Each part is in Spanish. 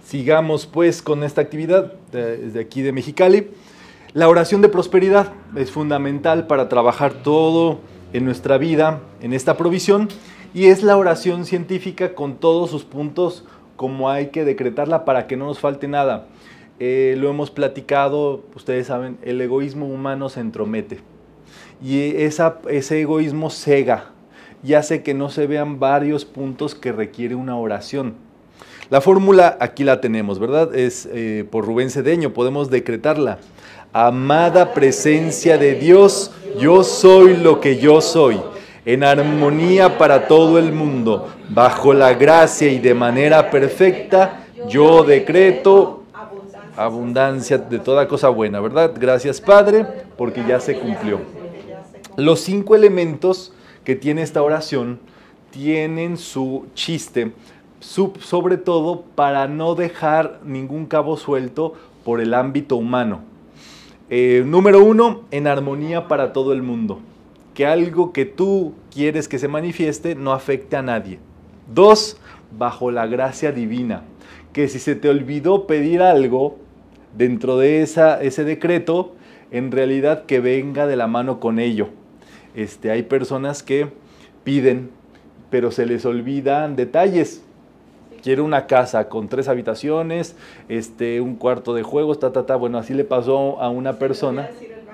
Sigamos pues con esta actividad desde aquí de Mexicali. La oración de prosperidad es fundamental para trabajar todo en nuestra vida, en esta provisión, y es la oración científica con todos sus puntos, como hay que decretarla para que no nos falte nada. Lo hemos platicado, ustedes saben, el egoísmo humano se entromete y ese egoísmo cega y hace que no se vean varios puntos que requiere una oración. La fórmula aquí la tenemos, ¿verdad? Es por Rubén Cedeño, podemos decretarla. Amada presencia de Dios, yo soy lo que yo soy, en armonía para todo el mundo, bajo la gracia y de manera perfecta, yo decreto abundancia de toda cosa buena, ¿verdad? Gracias, Padre, porque ya se cumplió. Los 5 elementos que tiene esta oración tienen su chiste, sobre todo para no dejar ningún cabo suelto por el ámbito humano. Número 1, en armonía para todo el mundo. Que algo que tú quieres que se manifieste no afecte a nadie. 2, bajo la gracia divina. Que si se te olvidó pedir algo dentro de ese decreto, en realidad que venga de la mano con ello. Hay personas que piden, pero se les olvidan detalles. Quiero una casa con 3 habitaciones, un cuarto de juegos, Bueno, así le pasó a una persona.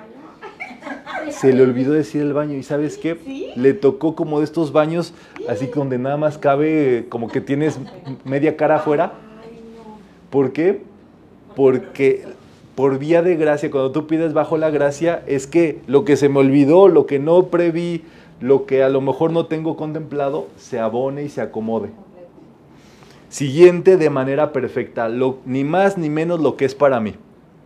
Se le olvidó decir el baño. ¿Y sabes qué? ¿Sí? Le tocó como de estos baños, así donde nada más cabe, como que tienes media cara afuera. ¿Por qué? Porque por vía de gracia, cuando tú pides bajo la gracia, es que lo que se me olvidó, lo que no preví, lo que a lo mejor no tengo contemplado, se abone y se acomode. Siguiente, de manera perfecta, ni más ni menos lo que es para mí.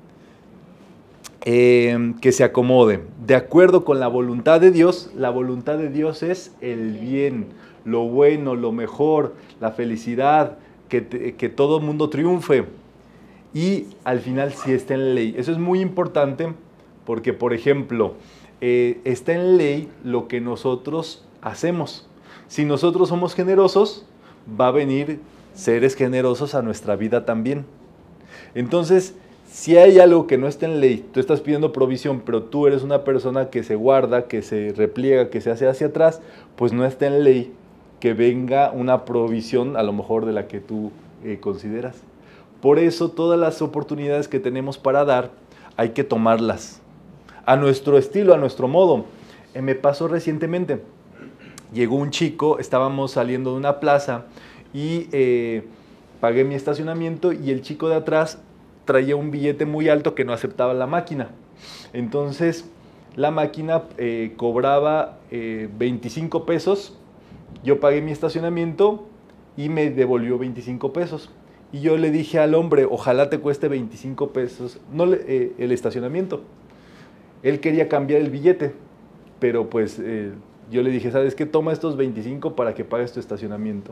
Que se acomode. De acuerdo con la voluntad de Dios es el bien, lo bueno, lo mejor, la felicidad, que todo el mundo triunfe. Y al final sí está en ley. Eso es muy importante porque, por ejemplo, está en ley lo que nosotros hacemos. Si nosotros somos generosos, va a venir seres generosos a nuestra vida también. Entonces, si hay algo que no está en ley, tú estás pidiendo provisión, pero tú eres una persona que se guarda, que se repliega, que se hace hacia atrás, pues no está en ley que venga una provisión a lo mejor de la que tú consideras. Por eso todas las oportunidades que tenemos para dar, hay que tomarlas a nuestro estilo, a nuestro modo. Me pasó recientemente, llegó un chico, estábamos saliendo de una plaza y pagué mi estacionamiento y el chico de atrás traía un billete muy alto que no aceptaba la máquina. Entonces la máquina cobraba 25 pesos, yo pagué mi estacionamiento y me devolvió 25 pesos. Y yo le dije al hombre, ojalá te cueste 25 pesos el estacionamiento. Él quería cambiar el billete, pero pues yo le dije, ¿sabes qué? Toma estos 25 para que pagues tu estacionamiento.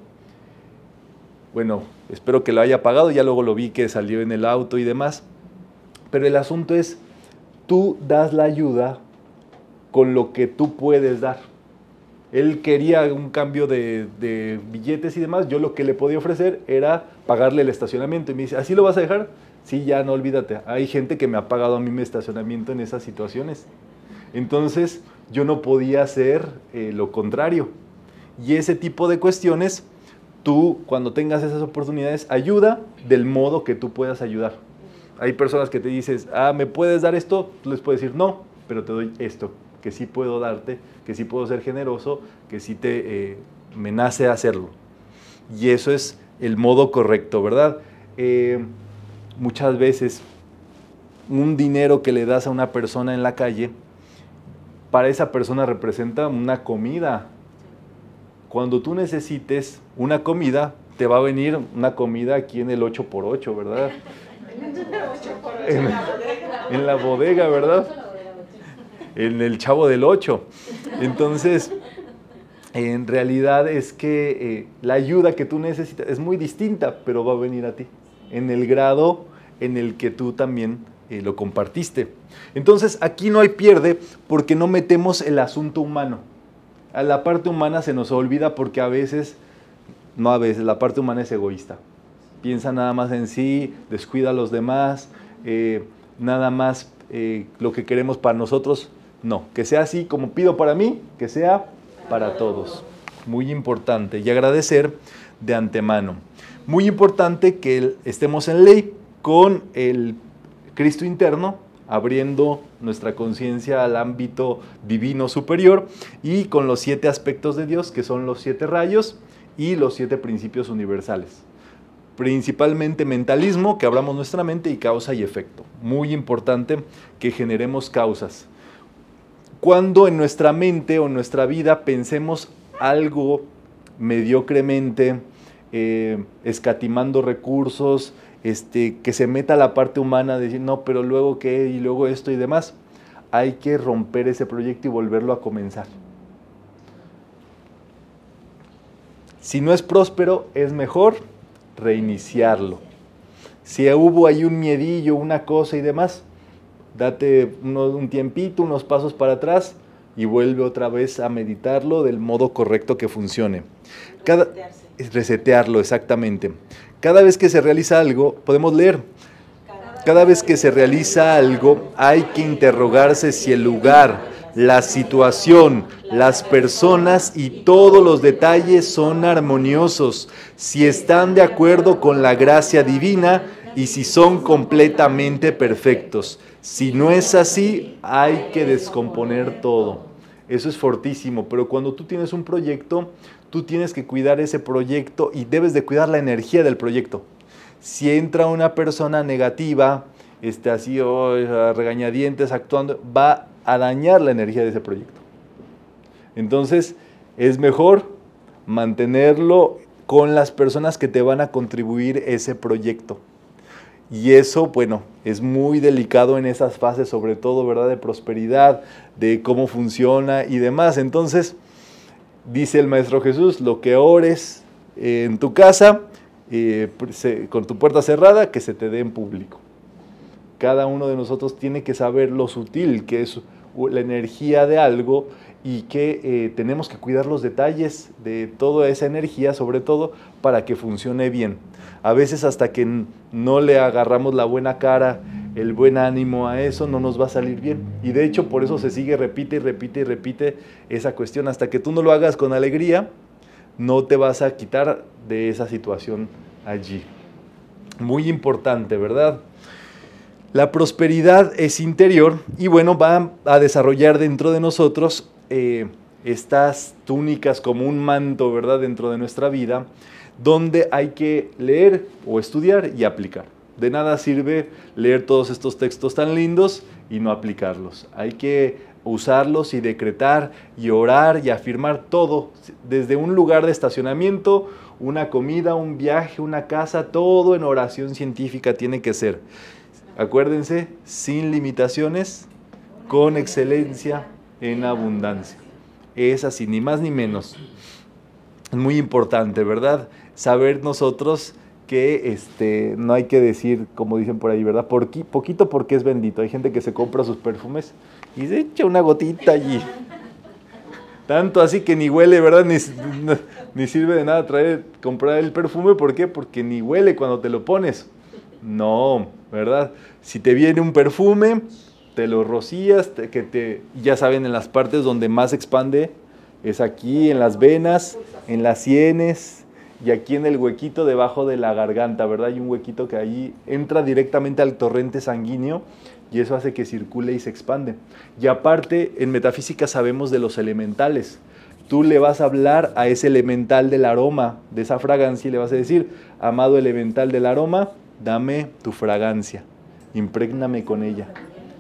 Bueno, espero que lo haya pagado, ya luego lo vi que salió en el auto y demás. Pero el asunto es, tú das la ayuda con lo que tú puedes dar. Él quería un cambio de billetes y demás, yo lo que le podía ofrecer era pagarle el estacionamiento. Y me dice, ¿así lo vas a dejar? Sí, ya no, olvídate. Hay gente que me ha pagado a mí mi estacionamiento en esas situaciones. Entonces, yo no podía hacer lo contrario. Y ese tipo de cuestiones, tú, cuando tengas esas oportunidades, ayuda del modo que tú puedas ayudar. Hay personas que te dices, ¿me puedes dar esto? Tú les puedes decir, no, pero te doy esto, que sí puedo darte, que sí puedo ser generoso, que sí me nace hacerlo. Y eso es el modo correcto, ¿verdad? Muchas veces, un dinero que le das a una persona en la calle, para esa persona representa una comida. Cuando tú necesites una comida, te va a venir una comida aquí en el 8x8, ¿verdad? En la bodega, ¿verdad? En el Chavo del 8. Entonces, en realidad es que la ayuda que tú necesitas es muy distinta, pero va a venir a ti, en el grado en el que tú también lo compartiste. Entonces, aquí no hay pierde porque no metemos el asunto humano. A la parte humana se nos olvida porque la parte humana es egoísta. piensa nada más en sí, descuida a los demás, nada más lo que queremos para nosotros. No, que sea así como pido para mí, que sea para todos. Muy importante. Y agradecer de antemano. Muy importante que estemos en ley con el Cristo interno, abriendo nuestra conciencia al ámbito divino superior y con los 7 aspectos de Dios, que son los 7 rayos y los 7 principios universales. Principalmente mentalismo, que abramos nuestra mente, y causa y efecto. Muy importante que generemos causas. Cuando en nuestra mente o en nuestra vida pensemos algo mediocremente, escatimando recursos, que se meta la parte humana de decir, no, pero luego qué, y luego esto y demás, hay que romper ese proyecto y volverlo a comenzar. Si no es próspero, es mejor reiniciarlo. Si hubo ahí un miedillo, una cosa y demás, date un tiempito, unos pasos para atrás y vuelve otra vez a meditarlo del modo correcto que funcione. Resetearlo, exactamente. Cada vez que se realiza algo, podemos leer, cada vez que se realiza algo hay que interrogarse si el lugar, la situación, las personas y todos los detalles son armoniosos, si están de acuerdo con la gracia divina y si son completamente perfectos. Si no es así, hay que descomponer todo. Eso es fortísimo, pero cuando tú tienes un proyecto, tú tienes que cuidar ese proyecto y debes de cuidar la energía del proyecto. Si entra una persona negativa, así a regañadientes actuando, va a dañar la energía de ese proyecto. Entonces, es mejor mantenerlo con las personas que te van a contribuir ese proyecto. Y eso, bueno, es muy delicado en esas fases, sobre todo, ¿verdad?, de prosperidad, de cómo funciona y demás. Entonces, dice el Maestro Jesús, lo que ores en tu casa, con tu puerta cerrada, que se te dé en público. Cada uno de nosotros tiene que saber lo sutil que es la energía de algo y que tenemos que cuidar los detalles de toda esa energía, sobre todo para que funcione bien. A veces hasta que no le agarramos la buena cara, el buen ánimo a eso, no nos va a salir bien. Y de hecho por eso se sigue, repite y repite y repite esa cuestión. Hasta que tú no lo hagas con alegría, no te vas a quitar de esa situación allí. Muy importante, ¿verdad? La prosperidad es interior y bueno, va a desarrollar dentro de nosotros estas túnicas como un manto, ¿verdad?, dentro de nuestra vida, donde hay que leer o estudiar y aplicar. De nada sirve leer todos estos textos tan lindos y no aplicarlos. Hay que usarlos y decretar y orar y afirmar todo, desde un lugar de estacionamiento, una comida, un viaje, una casa, todo en oración científica tiene que ser. Acuérdense, sin limitaciones, con excelencia, en abundancia. Es así, ni más ni menos. Es muy importante, ¿verdad? Saber nosotros que no hay que decir, como dicen por ahí, ¿verdad? Poquito porque es bendito. Hay gente que se compra sus perfumes y se echa una gotita allí. Tanto así que ni huele, ¿verdad? Ni sirve de nada comprar el perfume. ¿Por qué? Porque ni huele cuando te lo pones. No, ¿verdad? Si te viene un perfume, te lo rocías, ya saben, en las partes donde más se expande, es aquí, en las venas, en las sienes y aquí en el huequito debajo de la garganta, ¿verdad? Hay un huequito que ahí entra directamente al torrente sanguíneo y eso hace que circule y se expande. Y aparte, en metafísica sabemos de los elementales. Tú le vas a hablar a ese elemental del aroma, de esa fragancia, y le vas a decir, amado elemental del aroma, dame tu fragancia, imprégname con ella.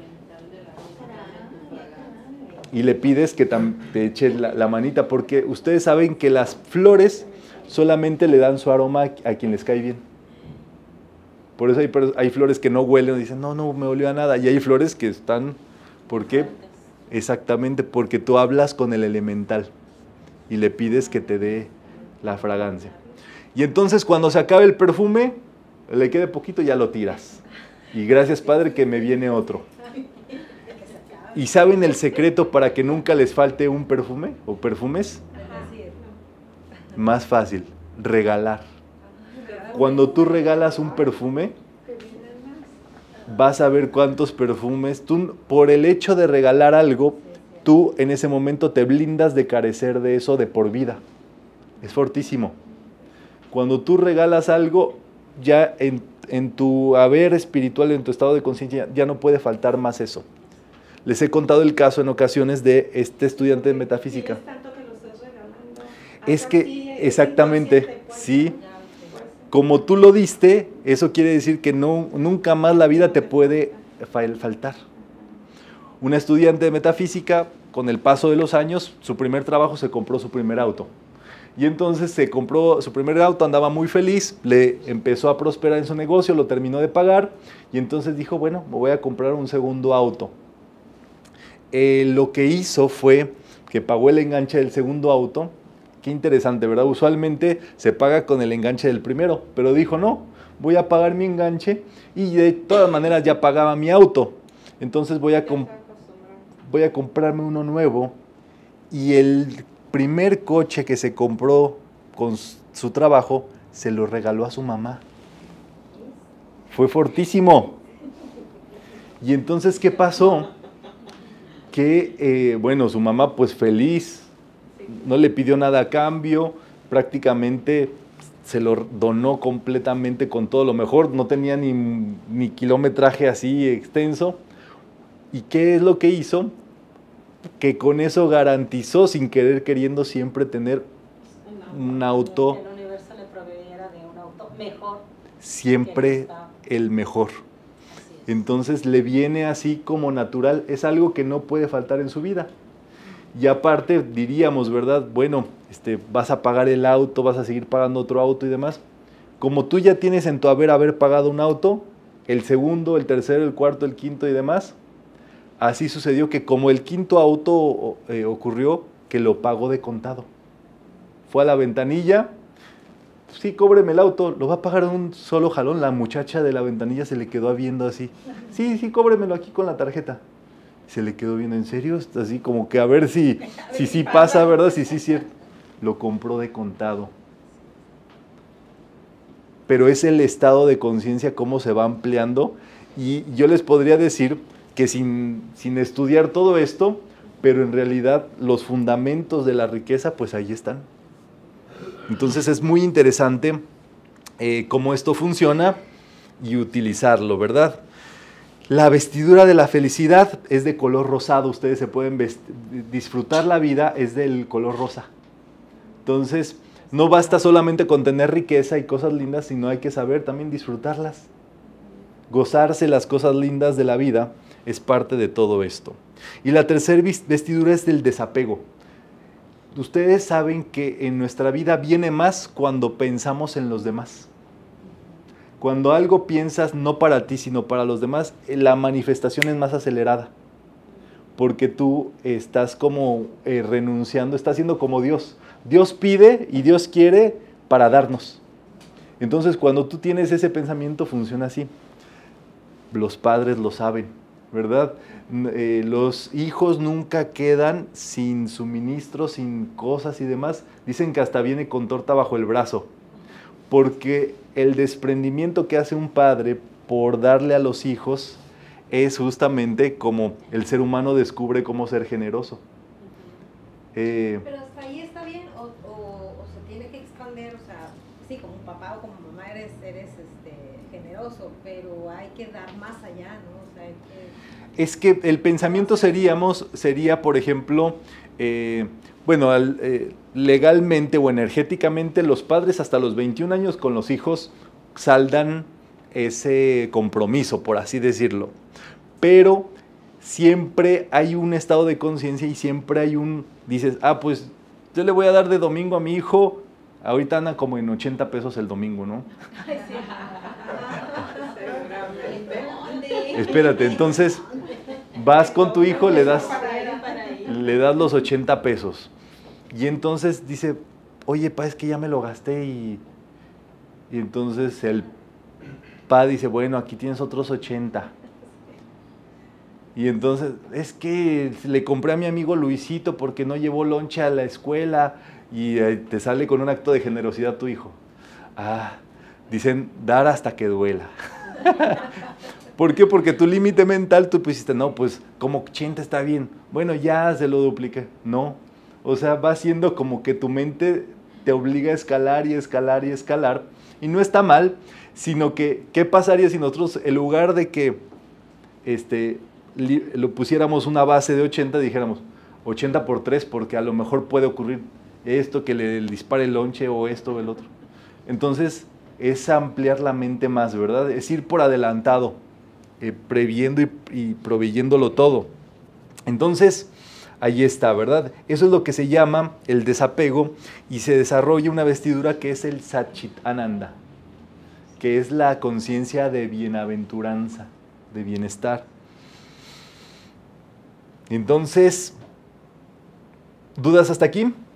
Y le pides que te eche la manita, porque ustedes saben que las flores solamente le dan su aroma a quien les cae bien. Por eso hay flores que no huelen y dicen, no me olió a nada. Y hay flores que están, ¿por qué? Exactamente, porque tú hablas con el elemental y le pides que te dé la fragancia. Y entonces cuando se acabe el perfume, le quede poquito, ya lo tiras. Y gracias, Padre, que me viene otro. ¿Y saben el secreto para que nunca les falte un perfume o perfumes? Más fácil, regalar. Cuando tú regalas un perfume, vas a ver cuántos perfumes. Tú, por el hecho de regalar algo, tú en ese momento te blindas de carecer de eso de por vida. Es fortísimo. Cuando tú regalas algo, ya en tu haber espiritual, en tu estado de conciencia, ya no puede faltar más eso. Les he contado el caso en ocasiones de este estudiante de metafísica. Es que, exactamente, sí. Como tú lo diste, eso quiere decir que nunca más la vida te puede faltar. Una estudiante de metafísica, con el paso de los años, su primer trabajo se compró su primer auto. Y entonces se compró su primer auto, andaba muy feliz, le empezó a prosperar en su negocio, lo terminó de pagar y entonces dijo, bueno, me voy a comprar un segundo auto. Lo que hizo fue que pagó el enganche del segundo auto. Qué interesante, ¿verdad? Usualmente se paga con el enganche del primero, pero dijo, no, voy a pagar mi enganche y de todas maneras ya pagaba mi auto. Entonces voy a comprarme uno nuevo y el primer coche que se compró con su trabajo se lo regaló a su mamá. Fue fortísimo. Y entonces, ¿qué pasó? Que, bueno, su mamá pues feliz, no le pidió nada a cambio, prácticamente se lo donó completamente con todo lo mejor, no tenía ni kilometraje así extenso. ¿Y qué es lo que hizo? Que con eso garantizó, sin querer queriendo, siempre tener un auto. El universo le proveyera de un auto mejor. Siempre el mejor. Entonces le viene así como natural, es algo que no puede faltar en su vida. Y aparte diríamos, ¿verdad? Bueno, vas a pagar el auto, vas a seguir pagando otro auto y demás. Como tú ya tienes en tu haber pagado un auto, el segundo, el tercero, el cuarto, el quinto y demás, así sucedió que como el quinto auto ocurrió, que lo pagó de contado. Fue a la ventanilla, sí, cóbreme el auto, lo va a pagar de un solo jalón. La muchacha de la ventanilla se le quedó viendo así, sí, cóbremelo aquí con la tarjeta. Se le quedó viendo, ¿en serio? Así como que a ver si pasa, ¿verdad? Sí, cierto. Lo compró de contado. Pero es el estado de conciencia cómo se va ampliando. Y yo les podría decir que sin estudiar todo esto, pero en realidad los fundamentos de la riqueza, pues ahí están. Entonces es muy interesante cómo esto funciona y utilizarlo, ¿verdad? La vestidura de la felicidad es de color rosado. Ustedes se pueden disfrutar la vida, es del color rosa. Entonces, no basta solamente con tener riqueza y cosas lindas, sino hay que saber también disfrutarlas. Gozarse las cosas lindas de la vida es parte de todo esto. Y la tercera vestidura es del desapego. Ustedes saben que en nuestra vida viene más cuando pensamos en los demás. Cuando algo piensas no para ti, sino para los demás, la manifestación es más acelerada. Porque tú estás como renunciando, estás siendo como Dios. Dios pide y Dios quiere para darnos. Entonces, cuando tú tienes ese pensamiento, funciona así. Los padres lo saben, ¿verdad? Los hijos nunca quedan sin suministros, sin cosas y demás. Dicen que hasta viene con torta bajo el brazo. Porque el desprendimiento que hace un padre por darle a los hijos es justamente como el ser humano descubre cómo ser generoso. Pero hasta ahí está bien o se tiene que expandir, o sea, sí, como papá o como mamá eres generoso, pero hay que dar más allá, ¿no? O sea, es que el pensamiento sería, por ejemplo, legalmente o energéticamente los padres hasta los 21 años con los hijos saldan ese compromiso, por así decirlo. Pero siempre hay un estado de conciencia y siempre hay dices, pues yo le voy a dar de domingo a mi hijo, ahorita anda como en 80 pesos el domingo, ¿no? Espérate, entonces vas con tu hijo, le das los 80 pesos. Y entonces dice, oye, pa, es que ya me lo gasté y entonces el pa dice, bueno, aquí tienes otros 80. Y entonces, es que le compré a mi amigo Luisito porque no llevó lonche a la escuela y te sale con un acto de generosidad tu hijo. Dicen, dar hasta que duela. ¿Por qué? Porque tu límite mental, tú pusiste, no, pues como 80 está bien. Bueno, ya se lo dupliqué. No. O sea, va siendo como que tu mente te obliga a escalar y escalar y escalar. Y no está mal, sino que, ¿qué pasaría si nosotros, en lugar de que lo pusiéramos una base de 80, dijéramos 80 por 3, porque a lo mejor puede ocurrir esto, que le dispare el lonche o esto o el otro? Entonces, es ampliar la mente más, ¿verdad? Es ir por adelantado, previendo y proveyéndolo todo. Entonces, ahí está, ¿verdad? Eso es lo que se llama el desapego, y se desarrolla una vestidura que es el Satchit Ananda, que es la conciencia de bienaventuranza, de bienestar. Entonces, ¿dudas hasta aquí?